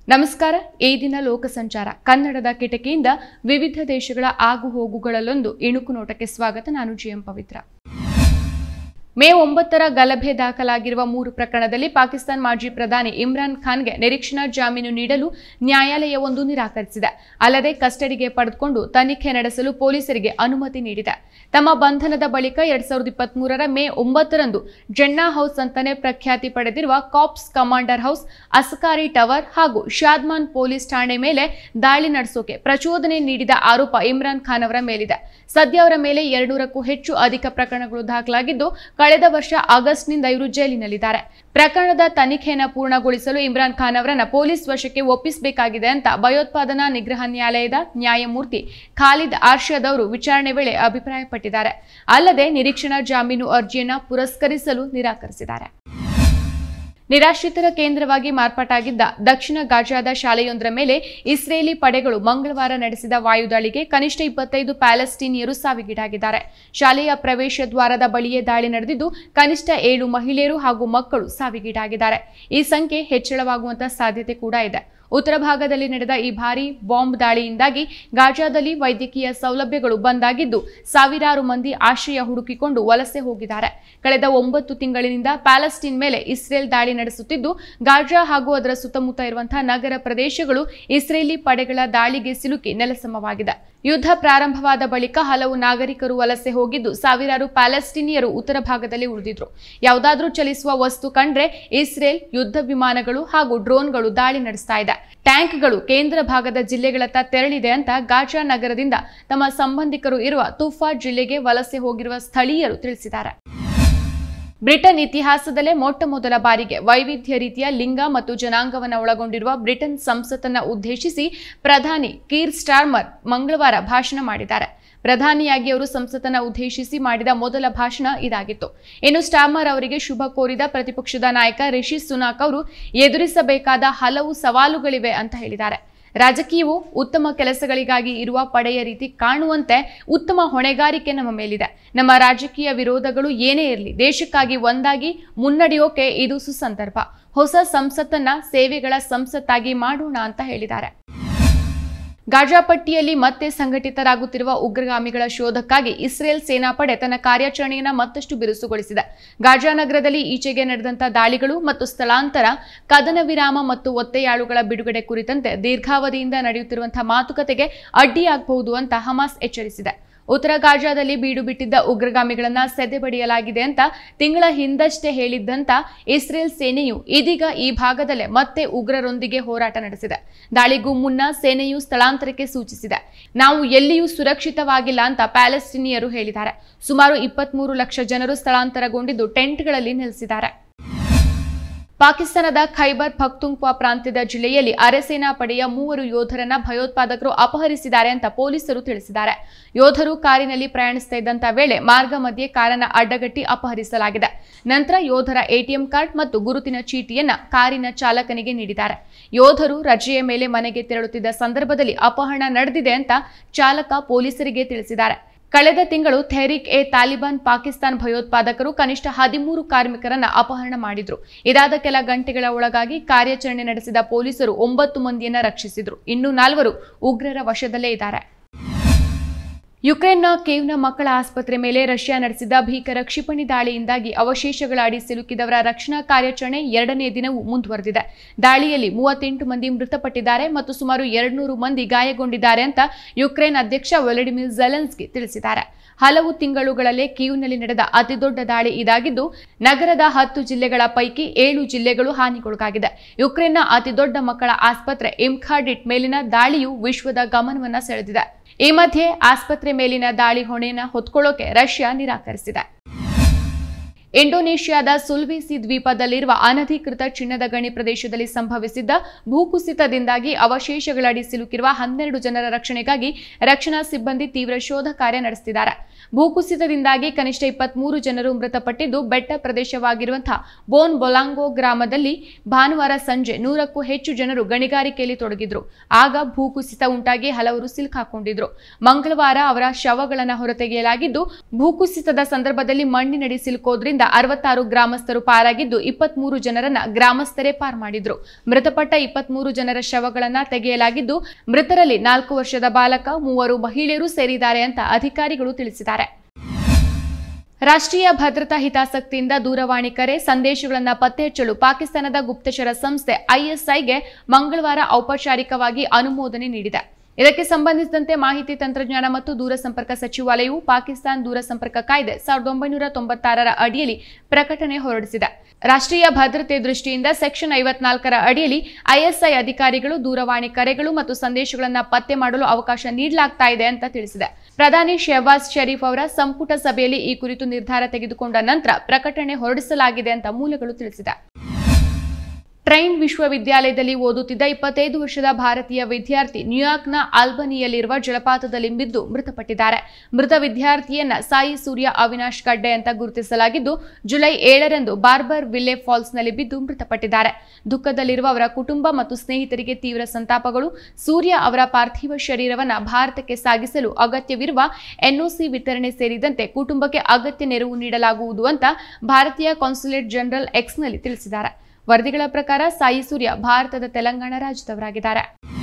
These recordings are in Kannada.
ನಮಸ್ಕಾರ. ಈ ದಿನ ಲೋಕ ಸಂಚಾರ ಕನ್ನಡದ ಕಿಟಕಿಯಿಂದ ವಿವಿಧ ದೇಶಗಳ ಆಗು ಹೋಗುಗಳಲ್ಲೊಂದು ಇಣುಕು ನೋಟಕ್ಕೆ ಸ್ವಾಗತ. ನಾನು ಜಿಎಂ ಪವಿತ್ರ. ಮೇ 9ರ ಗಲಭೆ ದಾಖಲಾಗಿರುವ 3 ಪ್ರಕರಣದಲ್ಲಿ ಪಾಕಿಸ್ತಾನ ಮಾಜಿ ಪ್ರಧಾನಿ ಇಮ್ರಾನ್ ಖಾನ್ಗೆ ನಿರೀಕ್ಷಣಾ ಜಾಮೀನು ನೀಡಲು ನ್ಯಾಯಾಲಯವೊಂದು ನಿರಾಕರಿಸಿದೆ. ಅಲ್ಲದೆ ಕಸ್ಟಡಿಗೆ ಪಡೆದುಕೊಂಡು ತನಿಖೆ ನಡೆಸಲು ಪೊಲೀಸರಿಗೆ ಅನುಮತಿ ನೀಡಿದೆ. ತಮ್ಮ ಬಂಧನದ ಬಳಿಕ 2023ರ ಮೇ 9ರಂದು ಜನ್ನಾ ಹೌಸ್ ಅಂತಾನೆ ಪ್ರಖ್ಯಾತಿ ಪಡೆದಿರುವ corps commander house, Askari tower ಹಾಗೂ ಶಾದ್ಮಾನ್ ಪೊಲೀಸ್ ಠಾಣೆ ಮೇಲೆ ದಾಳಿ ನಡೆಸೋಕೆ ಪ್ರಚೋದನೆ ನೀಡಿದ ಆರೋಪ ಇಮ್ರಾನ್ ಖಾನ್ ಅವರ ಮೇಲಿದೆ. ಸದ್ಯ ಅವರ ಮೇಲೆ 200ಕ್ಕೂ ಹೆಚ್ಚು ಅಧಿಕ ಪ್ರಕರಣಗಳು ದಾಖಲಾಗಿದ್ದು ಕಳೆದ ವರ್ಷ ಆಗಸ್ಟ್ನಿಂದ ಇವರು ಜೈಲಿನಲ್ಲಿದ್ದಾರೆ. ಪ್ರಕರಣದ ತನಿಖೆಯನ್ನು ಪೂರ್ಣಗೊಳಿಸಲು ಇಮ್ರಾನ್ ಖಾನ್ ಅವರನ್ನ ಪೊಲೀಸ್ ವಶಕ್ಕೆ ಒಪ್ಪಿಸಬೇಕಾಗಿದೆ ಅಂತ ಭಯೋತ್ಪಾದನಾ ನಿಗ್ರಹ ನ್ಯಾಯಾಲಯದ ನ್ಯಾಯಮೂರ್ತಿ ಖಾಲಿದ್ ಅರ್ಷದ್ ಅವರು ವಿಚಾರಣೆ ವೇಳೆ ಅಭಿಪ್ರಾಯಪಟ್ಟಿದ್ದಾರೆ. ಅಲ್ಲದೆ ನಿರೀಕ್ಷಣಾ ಜಾಮೀನು ಅರ್ಜಿಯನ್ನ ಪುರಸ್ಕರಿಸಲು ನಿರಾಕರಿಸಿದ್ದಾರೆ. ನಿರಾಶ್ರಿತರ ಕೇಂದ್ರವಾಗಿ ಮಾರ್ಪಾಟಾಗಿದ್ದ ದಕ್ಷಿಣ ಗಾಜಾದ ಶಾಲೆಯೊಂದರ ಮೇಲೆ ಇಸ್ರೇಲಿ ಪಡೆಗಳು ಮಂಗಳವಾರ ನಡೆಸಿದ ವಾಯುದಾಳಿಗೆ ಕನಿಷ್ಠ 25 ಪ್ಯಾಲೆಸ್ಟೀನಿಯರು ಸಾವಿಗೀಡಾಗಿದ್ದಾರೆ. ಶಾಲೆಯ ಪ್ರವೇಶ ದ್ವಾರದ ಬಳಿಯೇ ದಾಳಿ ನಡೆದಿದ್ದು ಕನಿಷ್ಠ 7 ಮಹಿಳೆಯರು ಹಾಗೂ ಮಕ್ಕಳು ಸಾವಿಗೀಡಾಗಿದ್ದಾರೆ. ಈ ಸಂಖ್ಯೆ ಹೆಚ್ಚಳವಾಗುವಂತ ಸಾಧ್ಯತೆ ಕೂಡ ಇದೆ. ಉತ್ತರ ಭಾಗದಲ್ಲಿ ನಡೆದ ಈ ಭಾರೀ ಬಾಂಬ್ ದಾಳಿಯಿಂದಾಗಿ ಗಾಜಾದಲ್ಲಿ ವೈದ್ಯಕೀಯ ಸೌಲಭ್ಯಗಳು ಬಂದಾಗಿದ್ದು ಸಾವಿರಾರು ಮಂದಿ ಆಶ್ರಯ ಹುಡುಕಿಕೊಂಡು ವಲಸೆ ಹೋಗಿದ್ದಾರೆ. ಕಳೆದ 9 ತಿಂಗಳಿನಿಂದ ಪ್ಯಾಲೆಸ್ಟೀನ್ ಮೇಲೆ ಇಸ್ರೇಲ್ ದಾಳಿ ನಡೆಸುತ್ತಿದ್ದು ಗಾಜಾ ಹಾಗೂ ಅದರ ಸುತ್ತಮುತ್ತ ಇರುವಂತಹ ನಗರ ಪ್ರದೇಶಗಳು ಇಸ್ರೇಲಿ ಪಡೆಗಳ ದಾಳಿಗೆ ಸಿಲುಕಿ ನೆಲಸಮವಾಗಿದೆ. ಯುದ್ಧ ಪ್ರಾರಂಭವಾದ ಬಳಿಕ ಹಲವು ನಾಗರಿಕರು ವಲಸೆ ಹೋಗಿದ್ದು ಸಾವಿರಾರು ಪ್ಯಾಲೆಸ್ಟೀನಿಯರು ಉತ್ತರ ಭಾಗದಲ್ಲಿ ಉಳಿದಿದ್ರು. ಯಾವುದಾದ್ರೂ ಚಲಿಸುವ ವಸ್ತು ಕಂಡ್ರೆ ಇಸ್ರೇಲ್ ಯುದ್ಧ ವಿಮಾನಗಳು ಹಾಗೂ ಡ್ರೋನ್ಗಳು ದಾಳಿ ನಡೆಸ್ತಾ ಇದೆ. ಟ್ಯಾಂಕ್ಗಳು ಕೇಂದ್ರ ಭಾಗದ ಜಿಲ್ಲೆಗಳತ್ತ ತೆರಳಿದೆ ಅಂತ ಗಾಜಾ ನಗರದಿಂದ ತಮ್ಮ ಸಂಬಂಧಿಕರು ಇರುವ ತುಫಾ ಜಿಲ್ಲೆಗೆ ವಲಸೆ ಹೋಗಿರುವ ಸ್ಥಳೀಯರು ತಿಳಿಸಿದ್ದಾರೆ. ಬ್ರಿಟನ್ ಇತಿಹಾಸದಲ್ಲೇ ಮೊಟ್ಟ ಮೊದಲ ಬಾರಿಗೆ ವೈವಿಧ್ಯ ರೀತಿಯ ಲಿಂಗ ಮತ್ತು ಜನಾಂಗವನ್ನು ಒಳಗೊಂಡಿರುವ ಬ್ರಿಟನ್ ಸಂಸತ್ತನ್ನು ಉದ್ದೇಶಿಸಿ ಪ್ರಧಾನಿ ಕೀರ್ ಸ್ಟಾರ್ಮರ್ ಮಂಗಳವಾರ ಭಾಷಣ ಮಾಡಿದ್ದಾರೆ. ಪ್ರಧಾನಿಯಾಗಿ ಅವರು ಸಂಸತ್ತನ್ನು ಉದ್ದೇಶಿಸಿ ಮಾಡಿದ ಮೊದಲ ಭಾಷಣ ಇದಾಗಿತ್ತು. ಇನ್ನು ಸ್ಟಾರ್ಮರ್ ಅವರಿಗೆ ಶುಭ ಕೋರಿದ ಪ್ರತಿಪಕ್ಷದ ನಾಯಕ ರಿಷಿ ಸುನಾಕ್ ಅವರು ಎದುರಿಸಬೇಕಾದ ಹಲವು ಸವಾಲುಗಳಿವೆ ಅಂತ ಹೇಳಿದ್ದಾರೆ. ರಾಜಕೀಯವು ಉತ್ತಮ ಕೆಲಸಗಳಿಗಾಗಿ ಇರುವ ಪಡೆಯ ರೀತಿ ಕಾಣುವಂತೆ ಉತ್ತಮ ಹೊಣೆಗಾರಿಕೆ ನಮ್ಮ ಮೇಲಿದೆ. ನಮ್ಮ ರಾಜಕೀಯ ವಿರೋಧಗಳು ಏನೇ ಇರಲಿ ದೇಶಕ್ಕಾಗಿ ಒಂದಾಗಿ ಮುನ್ನಡೆಯೋಕೆ ಇದು ಸುಸಂದರ್ಭ. ಹೊಸ ಸಂಸತ್ತನ್ನ ಸೇವೆಗಳ ಸಂಸತ್ತಾಗಿ ಮಾಡೋಣ ಅಂತ ಹೇಳಿದ್ದಾರೆ. ಗಾಜಾ ಪಟ್ಟಿಯಲ್ಲಿ ಮತ್ತೆ ಸಂಘಟಿತರಾಗುತ್ತಿರುವ ಉಗ್ರಗಾಮಿಗಳ ಶೋಧಕ್ಕಾಗಿ ಇಸ್ರೇಲ್ ಸೇನಾಪಡೆ ತನ್ನ ಕಾರ್ಯಾಚರಣೆಯನ್ನು ಮತ್ತಷ್ಟು ಬಿರುಸುಗೊಳಿಸಿದೆ. ಗಾಜಾ ನಗರದಲ್ಲಿ ಈಚೆಗೆ ನಡೆದಂತ ದಾಳಿಗಳು ಮತ್ತು ಸ್ಥಳಾಂತರ, ಕದನ ವಿರಾಮ ಮತ್ತು ಒತ್ತೆಯಾಳುಗಳ ಬಿಡುಗಡೆ ಕುರಿತಂತೆ ದೀರ್ಘಾವಧಿಯಿಂದ ನಡೆಯುತ್ತಿರುವಂತಹ ಮಾತುಕತೆಗೆ ಅಡ್ಡಿಯಾಗಬಹುದು ಅಂತ ಹಮಾಸ್ ಎಚ್ಚರಿಸಿದೆ. ಉತ್ತರ ಗಾಜಾದಲ್ಲಿ ಬೀಡು ಬಿಟ್ಟಿದ್ದ ಉಗ್ರಗಾಮಿಗಳನ್ನ ಸೆದೆಬಡಿಯಲಾಗಿದೆ ಅಂತ ತಿಂಗಳ ಹಿಂದಷ್ಟೇ ಹೇಳಿದ್ದಂತ ಇಸ್ರೇಲ್ ಸೇನೆಯು ಇದೀಗ ಈ ಭಾಗದಲ್ಲೇ ಮತ್ತೆ ಉಗ್ರರೊಂದಿಗೆ ಹೋರಾಟ ನಡೆಸಿದೆ. ದಾಳಿಗೂ ಮುನ್ನ ಸೇನೆಯು ಸ್ಥಳಾಂತರಕ್ಕೆ ಸೂಚಿಸಿದೆ. ನಾವು ಎಲ್ಲಿಯೂ ಸುರಕ್ಷಿತವಾಗಿಲ್ಲ ಅಂತ ಪ್ಯಾಲೆಸ್ಟೀನಿಯರು ಹೇಳಿದ್ದಾರೆ. ಸುಮಾರು 23 ಲಕ್ಷ ಜನರು ಸ್ಥಳಾಂತರಗೊಂಡಿದ್ದು ಟೆಂಟ್ಗಳಲ್ಲಿ ನೆಲೆಸಿದ್ದಾರೆ. ಪಾಕಿಸ್ತಾನದ ಖೈಬರ್ ಪಖ್ತೂನ್ಖ್ವಾ ಪ್ರಾಂತ್ಯದ ಜಿಲ್ಲೆಯಲ್ಲಿ ಅರೆಸೇನಾ ಪಡೆಯ 3 ಯೋಧರನ್ನ ಭಯೋತ್ಪಾದಕರು ಅಪಹರಿಸಿದ್ದಾರೆ ಅಂತ ಪೊಲೀಸರು ತಿಳಿಸಿದ್ದಾರೆ. ಯೋಧರು ಕಾರಿನಲ್ಲಿ ಪ್ರಯಾಣಿಸ್ತಾ ಇದ್ದಂತ ವೇಳೆ ಮಾರ್ಗ ಮಧ್ಯೆ ಕಾರನ್ನ ಅಡ್ಡಗಟ್ಟಿ ಅಪಹರಿಸಲಾಗಿದೆ. ನಂತರ ಯೋಧರ ಎಟಿಎಂ ಕಾರ್ಡ್ ಮತ್ತು ಗುರುತಿನ ಚೀಟಿಯನ್ನ ಕಾರಿನ ಚಾಲಕನಿಗೆ ನೀಡಿದ್ದಾರೆ. ಯೋಧರು ರಜೆಯ ಮೇಲೆ ಮನೆಗೆ ತೆರಳುತ್ತಿದ್ದ ಸಂದರ್ಭದಲ್ಲಿ ಅಪಹರಣ ನಡೆದಿದೆ ಅಂತ ಚಾಲಕ ಪೊಲೀಸರಿಗೆ ತಿಳಿಸಿದ್ದಾರೆ. ಕಳೆದ ತಿಂಗಳು ತೆಹ್ರೀಕ್ ಎ ತಾಲಿಬಾನ್ ಪಾಕಿಸ್ತಾನ ಭಯೋತ್ಪಾದಕರು ಕನಿಷ್ಠ 13 ಕಾರ್ಮಿಕರನ್ನ ಅಪಹರಣ ಮಾಡಿದ್ರು. ಇದಾದ ಕೆಲ ಗಂಟೆಗಳ ಒಳಗಾಗಿ ಕಾರ್ಯಾಚರಣೆ ನಡೆಸಿದ ಪೊಲೀಸರು 9 ಮಂದಿಯನ್ನ ರಕ್ಷಿಸಿದ್ರು. ಇನ್ನು 4 ಉಗ್ರರ ವಶದಲ್ಲೇ ಇದ್ದಾರೆ. ಯುಕ್ರೇನ್ನ ಕೀವ್ನ ಮಕ್ಕಳ ಆಸ್ಪತ್ರೆ ಮೇಲೆ ರಷ್ಯಾ ನಡೆಸಿದ ಭೀಕರ ಕ್ಷಿಪಣಿ ದಾಳಿಯಿಂದಾಗಿ ಅವಶೇಷಗಳ ಅಡಿ ಸಿಲುಕಿದವರ ರಕ್ಷಣಾ ಕಾರ್ಯಾಚರಣೆ 2ನೇ ದಿನವೂ ಮುಂದುವರೆದಿದೆ. ದಾಳಿಯಲ್ಲಿ 38 ಮಂದಿ ಮೃತಪಟ್ಟಿದ್ದಾರೆ ಮತ್ತು ಸುಮಾರು 200 ಮಂದಿ ಗಾಯಗೊಂಡಿದ್ದಾರೆ ಅಂತ ಯುಕ್ರೇನ್ ಅಧ್ಯಕ್ಷ ವ್ಲಾಡಿಮಿರ್ ಝೆಲೆನ್ಸ್ಕಿ ತಿಳಿಸಿದ್ದಾರೆ. ಹಲವು ತಿಂಗಳುಗಳಲ್ಲೇ ಕೀವ್ನಲ್ಲಿ ನಡೆದ ಅತಿದೊಡ್ಡ ದಾಳಿ ಇದಾಗಿದ್ದು ನಗರದ 10 ಜಿಲ್ಲೆಗಳ ಪೈಕಿ 7 ಜಿಲ್ಲೆಗಳು ಹಾನಿಗೊಳಗಾಗಿದೆ. ಯುಕ್ರೇನ್ನ ಅತಿದೊಡ್ಡ ಮಕ್ಕಳ ಆಸ್ಪತ್ರೆ ಇಮ್ಖಾಡಿಟ್ ಮೇಲಿನ ದಾಳಿಯು ವಿಶ್ವದ ಗಮನವನ್ನ ಸೆಳೆದಿದೆ. ಈ ಮಧ್ಯೆ ಆಸ್ಪತ್ರೆ ಮೇಲಿನ ದಾಳಿ ಹೊಣೆಯನ್ನ ಹೊತ್ಕೊಳ್ಳೋಕೆ ರಷ್ಯಾ ನಿರಾಕರಿಸಿದೆ. ಇಂಡೋನೇಷ್ಯಾದ ಸುಲ್ವೇಸಿ ದ್ವೀಪದಲ್ಲಿರುವ ಅನಧಿಕೃತ ಚಿನ್ನದ ಗಣಿ ಪ್ರದೇಶದಲ್ಲಿ ಸಂಭವಿಸಿದ್ದ ಭೂಕುಸಿತದಿಂದಾಗಿ ಅವಶೇಷಗಳಡಿ ಸಿಲುಕಿರುವ 12 ಜನರ ರಕ್ಷಣೆಗಾಗಿ ರಕ್ಷಣಾ ಸಿಬ್ಬಂದಿ ತೀವ್ರ ಶೋಧ ಕಾರ್ಯ ನಡೆಸುತ್ತಿದ್ದಾರೆ. ಭೂಕುಸಿತದಿಂದಾಗಿ ಕನಿಷ್ಠ 23 ಜನರು ಮೃತಪಟ್ಟಿದ್ದು ಬೆಟ್ಟ ಪ್ರದೇಶವಾಗಿರುವಂತಹ ಬೋನ್ ಬೊಲಾಂಗೋ ಗ್ರಾಮದಲ್ಲಿ ಭಾನುವಾರ ಸಂಜೆ 100ಕ್ಕೂ ಹೆಚ್ಚು ಜನರು ಗಣಿಗಾರಿಕೆಯಲ್ಲಿ ತೊಡಗಿದ್ರು. ಆಗ ಭೂಕುಸಿತ ಉಂಟಾಗಿ ಹಲವರು ಸಿಲುಕಾಕೊಂಡಿದ್ರು. ಮಂಗಳವಾರ ಅವರ ಶವಗಳನ್ನು ಹೊರತೆಗೆಯಲಾಗಿದ್ದು ಭೂಕುಸಿತದ ಸಂದರ್ಭದಲ್ಲಿ ಮಣ್ಣಿನಡಿ ಸಿಲುಕೋದ್ರಿಂದ 66 ಗ್ರಾಮಸ್ಥರು ಪಾರಾಗಿದ್ದು 23 ಜನರನ್ನ ಗ್ರಾಮಸ್ಥರೇ ಪಾರು ಮಾಡಿದ್ರು. ಮೃತಪಟ್ಟ 23 ಜನರ ಶವಗಳನ್ನ ತೆಗೆಯಲಾಗಿದ್ದು ಮೃತರಲ್ಲಿ 4 ವರ್ಷದ ಬಾಲಕ, 3 ಮಹಿಳೆಯರು ಸೇರಿದ್ದಾರೆ ಅಂತ ಅಧಿಕಾರಿಗಳು ತಿಳಿಸಿದ್ದಾರೆ. ರಾಷ್ಟ್ರೀಯ ಭದ್ರತಾ ಹಿತಾಸಕ್ತಿಯಿಂದ ದೂರವಾಣಿ ಕರೆ ಸಂದೇಶಗಳನ್ನು ಪತ್ತೆ ಹಚ್ಚಲು ಪಾಕಿಸ್ತಾನದ ಗುಪ್ತಚರ ಸಂಸ್ಥೆ ಐಎಸ್ಐಗೆ ಮಂಗಳವಾರ ಔಪಚಾರಿಕವಾಗಿ ಅನುಮೋದನೆ ನೀಡಿದೆ. ಇದಕ್ಕೆ ಸಂಬಂಧಿಸಿದಂತೆ ಮಾಹಿತಿ ತಂತ್ರಜ್ಞಾನ ಮತ್ತು ದೂರಸಂಪರ್ಕ ಸಚಿವಾಲಯವು ಪಾಕಿಸ್ತಾನ ದೂರಸಂಪರ್ಕ ಕಾಯ್ದೆ 1996ರ ಅಡಿಯಲ್ಲಿ ಪ್ರಕಟಣೆ ಹೊರಡಿಸಿದೆ. ರಾಷ್ಟ್ರೀಯ ಭದ್ರತೆ ದೃಷ್ಟಿಯಿಂದ ಸೆಕ್ಷನ್ 54ರ ಅಡಿಯಲ್ಲಿ ಐಎಸ್ಐ ಅಧಿಕಾರಿಗಳು ದೂರವಾಣಿ ಕರೆಗಳು ಮತ್ತು ಸಂದೇಶಗಳನ್ನು ಪತ್ತೆ ಮಾಡಲು ಅವಕಾಶ ನೀಡಲಾಗ್ತಾ ಇದೆ ಅಂತ ತಿಳಿಸಿದೆ. ಪ್ರಧಾನಿ ಶೆಹಬಾಜ್ ಶರೀಫ್ ಅವರ ಸಂಪುಟ ಸಭೆಯಲ್ಲಿ ಈ ಕುರಿತು ನಿರ್ಧಾರ ತೆಗೆದುಕೊಂಡ ನಂತರ ಪ್ರಕಟಣೆ ಹೊರಡಿಸಲಾಗಿದೆ ಅಂತ ಮೂಲಗಳು ತಿಳಿಸಿದೆ. ಟ್ರೈನ್ ವಿಶ್ವವಿದ್ಯಾಲಯದಲ್ಲಿ ಓದುತ್ತಿದ್ದ 25 ವರ್ಷದ ಭಾರತೀಯ ವಿದ್ಯಾರ್ಥಿ ನ್ಯೂಯಾರ್ಕ್ನ ಆಲ್ಬನಿಯಲ್ಲಿರುವ ಜಲಪಾತದಲ್ಲಿ ಬಿದ್ದು ಮೃತಪಟ್ಟಿದ್ದಾರೆ. ಮೃತ ವಿದ್ಯಾರ್ಥಿಯನ್ನ ಸಾಯಿ ಸೂರ್ಯ ಅವಿನಾಶ್ ಗಡ್ಡೆ ಅಂತ ಗುರುತಿಸಲಾಗಿದ್ದು ಜುಲೈ 7ರಂದು ಬಾರ್ಬರ್ ವಿಲ್ಲೆ ಫಾಲ್ಸ್ನಲ್ಲಿ ಬಿದ್ದು ಮೃತಪಟ್ಟಿದ್ದಾರೆ. ದುಃಖದಲ್ಲಿರುವ ಅವರ ಕುಟುಂಬ ಮತ್ತು ಸ್ನೇಹಿತರಿಗೆ ತೀವ್ರ ಸಂತಾಪಗಳು. ಸೂರ್ಯ ಅವರ ಪಾರ್ಥಿವ ಶರೀರವನ್ನು ಭಾರತಕ್ಕೆ ಸಾಗಿಸಲು ಅಗತ್ಯವಿರುವ ಎನ್ಒಸಿ ವಿತರಣೆ ಸೇರಿದಂತೆ ಕುಟುಂಬಕ್ಕೆ ಅಗತ್ಯ ನೆರವು ನೀಡಲಾಗುವುದು ಅಂತ ಭಾರತೀಯ ಕಾನ್ಸುಲೇಟ್ ಜನರಲ್ ಎಕ್ಸ್ನಲ್ಲಿ ತಿಳಿಸಿದ್ದಾರೆ. ವರದಿಗಳ ಪ್ರಕಾರ ಸಾಯಿ ಸೂರ್ಯ ಭಾರತದ ತೆಲಂಗಾಣ ರಾಜ್ಯದವರಾಗಿದ್ದಾರೆ.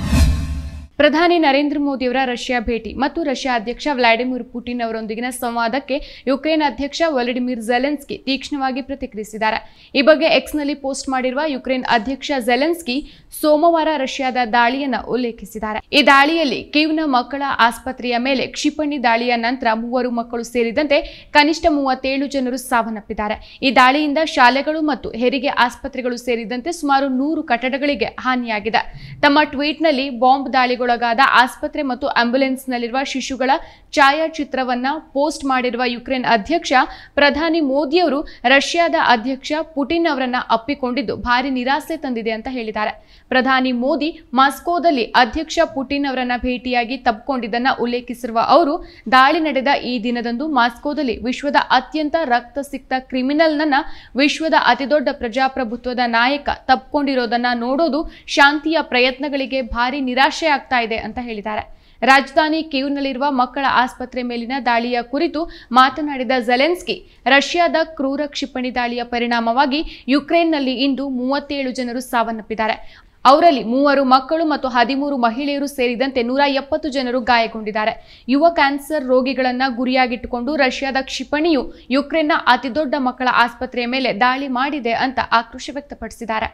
ಪ್ರಧಾನಿ ನರೇಂದ್ರ ಮೋದಿ ಅವರ ರಷ್ಯಾ ಭೇಟಿ ಮತ್ತು ರಷ್ಯಾ ಅಧ್ಯಕ್ಷ ವ್ಲಾಡಿಮಿರ್ ಪುಟಿನ್ ಅವರೊಂದಿಗಿನ ಸಂವಾದಕ್ಕೆ ಯುಕ್ರೇನ್ ಅಧ್ಯಕ್ಷ ವೊಲಡಿಮಿರ್ ಝೆಲೆನ್ಸ್ಕಿ ತೀಕ್ಷ್ಣವಾಗಿ ಪ್ರತಿಕ್ರಿಯಿಸಿದ್ದಾರೆ. ಈ ಬಗ್ಗೆ ಎಕ್ಸ್ನಲ್ಲಿ ಪೋಸ್ಟ್ ಮಾಡಿರುವ ಯುಕ್ರೇನ್ ಅಧ್ಯಕ್ಷ ಝೆಲೆನ್ಸ್ಕಿ ಸೋಮವಾರ ರಷ್ಯಾದ ದಾಳಿಯನ್ನು ಉಲ್ಲೇಖಿಸಿದ್ದಾರೆ. ಈ ದಾಳಿಯಲ್ಲಿ ಕೀವ್ನ ಮಕ್ಕಳ ಆಸ್ಪತ್ರೆಯ ಮೇಲೆ ಕ್ಷಿಪಣಿ ದಾಳಿಯ ನಂತರ 3 ಮಕ್ಕಳು ಸೇರಿದಂತೆ ಕನಿಷ್ಠ 37 ಜನರು ಸಾವನ್ನಪ್ಪಿದ್ದಾರೆ. ಈ ದಾಳಿಯಿಂದ ಶಾಲೆಗಳು ಮತ್ತು ಹೆರಿಗೆ ಆಸ್ಪತ್ರೆಗಳು ಸೇರಿದಂತೆ ಸುಮಾರು 100 ಕಟ್ಟಡಗಳಿಗೆ ಹಾನಿಯಾಗಿದೆ. ತಮ್ಮ ಟ್ವೀಟ್ನಲ್ಲಿ ಬಾಂಬ್ ದಾಳಿಗೊಳಗಾದ ಆಸ್ಪತ್ರೆ ಮತ್ತು ಆಂಬ್ಯುಲೆನ್ಸ್ನಲ್ಲಿರುವ ಶಿಶುಗಳ ಛಾಯಾಚಿತ್ರವನ್ನ ಪೋಸ್ಟ್ ಮಾಡಿರುವ ಯುಕ್ರೇನ್ ಅಧ್ಯಕ್ಷ ಪ್ರಧಾನಿ ಮೋದಿಯವರು ರಷ್ಯಾದ ಅಧ್ಯಕ್ಷ ಪುಟಿನ್ ಅವರನ್ನ ಅಪ್ಪಿಕೊಂಡಿದ್ದು ಭಾರಿ ನಿರಾಸೆ ತಂದಿದೆ ಅಂತ ಹೇಳಿದ್ದಾರೆ. ಪ್ರಧಾನಿ ಮೋದಿ ಮಾಸ್ಕೋದಲ್ಲಿ ಅಧ್ಯಕ್ಷ ಪುಟಿನ್ ಅವರನ್ನ ಭೇಟಿಯಾಗಿ ತಬ್ಕೊಂಡಿದ್ದನ್ನ ಉಲ್ಲೇಖಿಸಿರುವ ಅವರು ದಾಳಿ ನಡೆದ ಈ ದಿನದಂದು ಮಾಸ್ಕೋದಲ್ಲಿ ವಿಶ್ವದ ಅತ್ಯಂತ ರಕ್ತಸಿಕ್ತ ಕ್ರಿಮಿನಲ್ನನ್ನ ವಿಶ್ವದ ಅತಿದೊಡ್ಡ ಪ್ರಜಾಪ್ರಭುತ್ವದ ನಾಯಕ ತಬ್ಕೊಂಡಿರೋದನ್ನ ನೋಡೋದು ಶಾಂತಿಯ ಪ್ರಯತ್ನಗಳಿಗೆ ಭಾರಿ ನಿರಾಶೆ ಆಗ್ತಾ ಇದೆ ಅಂತ ಹೇಳಿದ್ದಾರೆ. ರಾಜಧಾನಿ ಕೀವ್ನಲ್ಲಿರುವ ಮಕ್ಕಳ ಆಸ್ಪತ್ರೆ ಮೇಲಿನ ದಾಳಿಯ ಕುರಿತು ಮಾತನಾಡಿದ ಝೆಲೆನ್ಸ್ಕಿ ರಷ್ಯಾದ ಕ್ರೂರ ಕ್ಷಿಪಣಿ ದಾಳಿಯ ಪರಿಣಾಮವಾಗಿ ಯುಕ್ರೇನ್ನಲ್ಲಿ ಇಂದು 37 ಜನರು ಸಾವನ್ನಪ್ಪಿದ್ದಾರೆ. ಅವರಲ್ಲಿ 3 ಮಕ್ಕಳು ಮತ್ತು 13 ಮಹಿಳೆಯರು ಸೇರಿದಂತೆ 170 ಜನರು ಗಾಯಗೊಂಡಿದ್ದಾರೆ. ಯುವ ಕ್ಯಾನ್ಸರ್ ರೋಗಿಗಳನ್ನ ಗುರಿಯಾಗಿಟ್ಟುಕೊಂಡು ರಷ್ಯಾದ ಕ್ಷಿಪಣಿಯು ಯುಕ್ರೇನ್ನ ಅತಿದೊಡ್ಡ ಮಕ್ಕಳ ಆಸ್ಪತ್ರೆಯ ಮೇಲೆ ದಾಳಿ ಮಾಡಿದೆ ಅಂತ ಆಕ್ರೋಶ ವ್ಯಕ್ತಪಡಿಸಿದ್ದಾರೆ.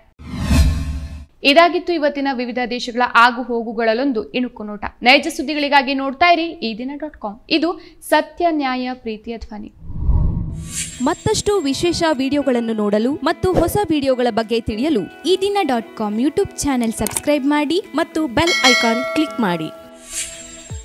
ಇದಾಗಿತ್ತು ಇವತ್ತಿನ ವಿವಿಧ ದೇಶಗಳ ಆಗು ಹೋಗುಗಳಲ್ಲೊಂದು ಇಣುಕು ನೋಟ. ನೈಜ ಸುದ್ದಿಗಳಿಗಾಗಿ ನೋಡ್ತಾ ಇರಿ ಈದಿನ.com. ಇದು ಸತ್ಯ, ನ್ಯಾಯ, ಪ್ರೀತಿಯ ಧ್ವನಿ. ಮತ್ತಷ್ಟು ವಿಶೇಷ ವಿಡಿಯೋಗಳನ್ನು ನೋಡಲು ಮತ್ತು ಹೊಸ ವಿಡಿಯೋಗಳ ಬಗ್ಗೆ ತಿಳಿಯಲು ಈದಿನ.com ಯೂಟ್ಯೂಬ್ ಚಾನೆಲ್ ಸಬ್ಸ್ಕ್ರೈಬ್ ಮಾಡಿ ಮತ್ತು ಬೆಲ್ ಐಕಾನ್ ಕ್ಲಿಕ್ ಮಾಡಿ.